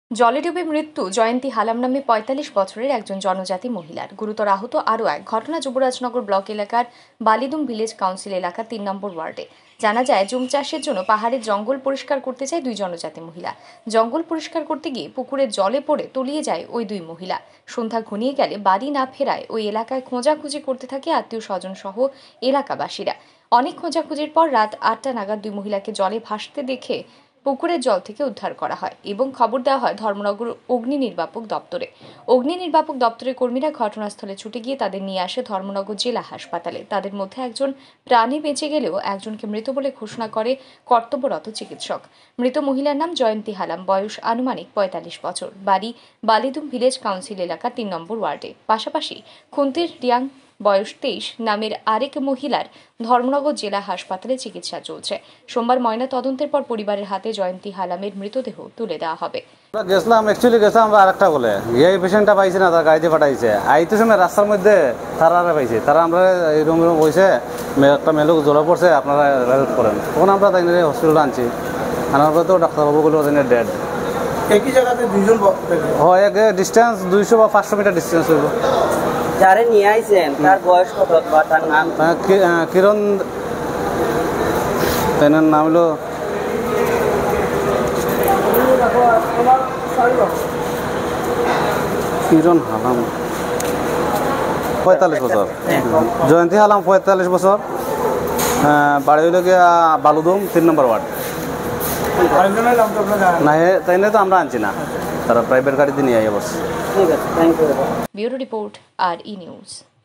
জলে ডুবে মৃত্যু জয়ন্তী হালাম নামে ৪৫ বছরের একজন জনজাতি মহিলার। গুরুতর আহত আরও এক ঘটনা যুবরাজনগর ব্লক এলাকার বালিদুম ভিলেজ কাউন্সিল এলাকার ৩ নম্বর ওয়ার্ডে। জানা যায়, জুম চাষের জন্য পাহাড়ের জঙ্গল পরিষ্কার করতে যায় দুই জনজাতি মহিলা। জঙ্গল পরিষ্কার করতে গিয়ে পুকুরের জলে পড়ে তলিয়ে যায় ওই দুই মহিলা। সন্ধ্যা ঘনিয়ে গেলে বাড়ি না ফেরায় ওই এলাকায় খোঁজাখুঁজি করতে থাকে আত্মীয় স্বজন সহ এলাকাবাসীরা। অনেক খোঁজাখুঁজির পর রাত ৮টা নাগাদ দুই মহিলাকে জলে ভাসতে দেখে পুকুরের জল থেকে উদ্ধার করা হয় এবং খবর দেওয়া হয় ধর্মনগর অগ্নি নির্বাপক দপ্তরে। অগ্নি নির্বাপক দপ্তরের কর্মীরা ঘটনাস্থলে ছুটে গিয়ে তাদের নিয়ে আসে ধর্মনগর জেলা হাসপাতালে। তাদের মধ্যে একজন প্রাণে বেঁচে গেলেও একজনকে মৃত বলে ঘোষণা করে কর্তব্যরত চিকিৎসক। মৃত মহিলার নাম জয়ন্তী হালাম, বয়স আনুমানিক ৪৫ বছর, বাড়ি বালিদুম ভিলেজ কাউন্সিল এলাকা ৩ নম্বর ওয়ার্ডে। পাশাপাশি খুন্তির রিয়াং, বয়স ২৩ নামের আরেক মহিলার ধর্মনগর জেলা হাসপাতালে চিকিৎসা চলছে। সোমবার ময়না তদন্তের পর পরিবারের হাতে জয়ন্তী হালামের মৃতদেহ তুলে দেওয়া হবে। গেছিলাম আমরা আরেকটা বলে এই পেশেন্টটা পাইছে না, তার গাড়িতে পাঠাইছে। আইতে সময় রাস্তার মধ্যে তারা পাইছে, তারা আমরা এই রুম বসে একটা মেয়ে লোক জ্বলে পড়ছে, আপনারা হেল্প করেন। তখন আমরা তাই হসপিটালে আনছি, আনার পর তো ডাক্তারবাবুগুলো ডেড। একই জায়গাতে দুইজন হয় এক ডিস্টেন্স ২০০ বা ৫০০ মিটার ডিস্টেন্স হইব। যারে নিয়ে আইছেন তার বয়স কত বা তার নাম? কিরণ, তার নাম হলো কিরণ হালাম, ৪৫ বছর। জয়ন্তী হালাম ৪৫ বছর, বাড়ি হইল গিয়া বালুদুম ৩ নম্বর ওয়ার্ড। না তাই তো আমরা আনছি না, তারা প্রাইভেট গাড়িতে নিয়ে আইয়া বসছে। ঠিক আছে, thank you. Bureau report, R E news.